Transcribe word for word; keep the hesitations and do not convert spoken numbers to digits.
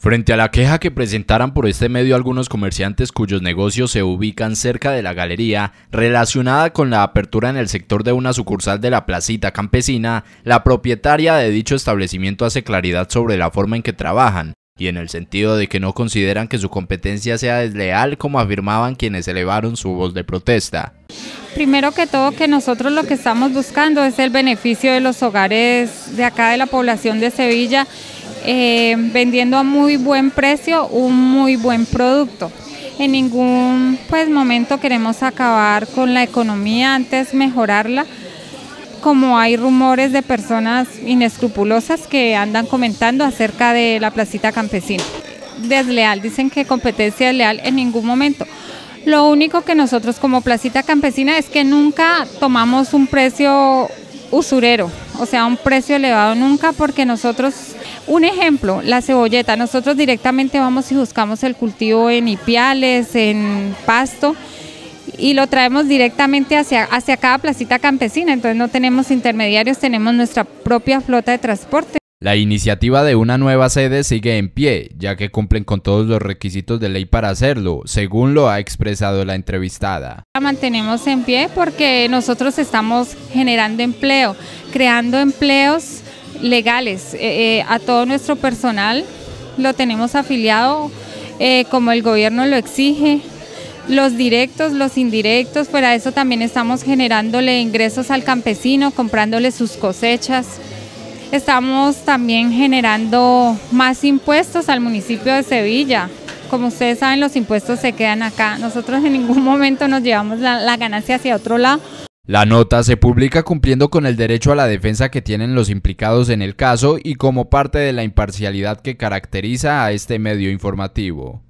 Frente a la queja que presentaran por este medio algunos comerciantes cuyos negocios se ubican cerca de la galería, relacionada con la apertura en el sector de una sucursal de la placita campesina, la propietaria de dicho establecimiento hace claridad sobre la forma en que trabajan, y en el sentido de que no consideran que su competencia sea desleal como afirmaban quienes elevaron su voz de protesta. Primero que todo, que nosotros lo que estamos buscando es el beneficio de los hogares de acá de la población de Sevilla, eh, vendiendo a muy buen precio un muy buen producto. En ningún pues, momento queremos acabar con la economía, antes mejorarla, como hay rumores de personas inescrupulosas que andan comentando acerca de la placita campesina. Desleal, dicen que competencia desleal en ningún momento. Lo único que nosotros como placita campesina es que nunca tomamos un precio usurero, o sea, un precio elevado nunca, porque nosotros, un ejemplo, la cebolleta, nosotros directamente vamos y buscamos el cultivo en Ipiales, en Pasto, y lo traemos directamente hacia, hacia cada placita campesina, entonces no tenemos intermediarios, tenemos nuestra propia flota de transporte. La iniciativa de una nueva sede sigue en pie, ya que cumplen con todos los requisitos de ley para hacerlo, según lo ha expresado la entrevistada. La mantenemos en pie porque nosotros estamos generando empleo, creando empleos legales. Eh, eh, a todo nuestro personal lo tenemos afiliado eh, como el gobierno lo exige. Los directos, los indirectos, fuera de eso también estamos generándole ingresos al campesino, comprándole sus cosechas. Estamos también generando más impuestos al municipio de Sevilla. Como ustedes saben, los impuestos se quedan acá. Nosotros en ningún momento nos llevamos la, la ganancia hacia otro lado. La nota se publica cumpliendo con el derecho a la defensa que tienen los implicados en el caso y como parte de la imparcialidad que caracteriza a este medio informativo.